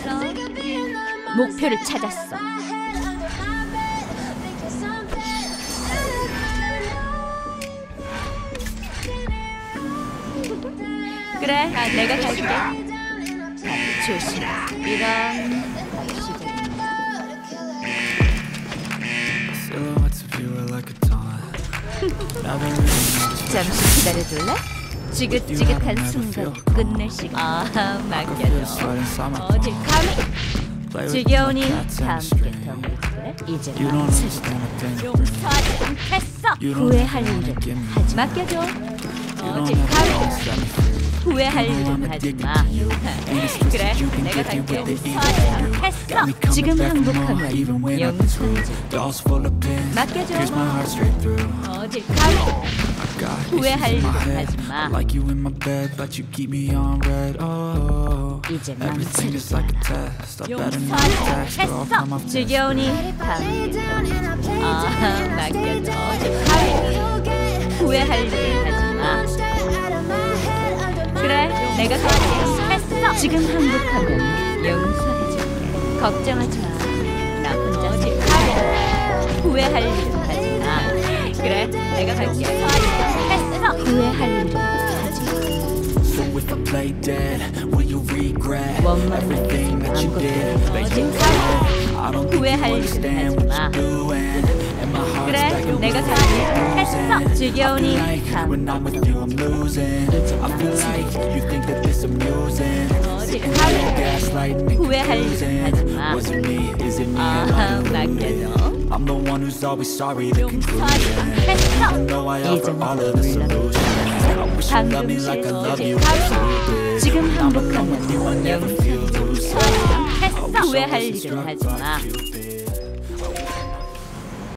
목표를 찾았어. 그래, 내가 갈게. 조심. 이런 잠시 기다려줄래? 지긋지긋한 순간 끝낼 시간. 맡겨줘. 어딜 감히? 지겨우니 함께 덤빌게. 이제 망설이자. 용서하지 않겠어. 후회할 일은 하지 맡겨줘. 어딜 감히? 후회할 일은 하지 마. 그래, 내가 갈게. 용서하지 않겠어. 지금 항복하면 용서해줄게. 맡겨줘. 어딜 감히? 후회할 일은 하지 마. 이제 망설이지 않아. 용서하지 않겠어. 지겨우니 함께. 맡겨줘. 어딜 감히? 후회할 일은 하지 마. 그래, 내가 갈게. 했어. 지금 항복하면 용서해줄게. 걱정하지 마. 나 혼자 어디 가면 후회할 일은 하지 마. 그래, 내가 갈게. 했어. 후회할 일은 하지 마. 원망할 아무것도 어디 가면 후회할 일은 하지 마. 그래, 내가 갈게. 했어. 지겨우니 함께. 이제 어디 가면 후회할 일은 하지 마. 맡겨줘. 용서하지 않겠어. 이제 물러나. 방금 어디 가면 지금 항복하면 용서하지 않겠어. 후회할 일은 하지 마.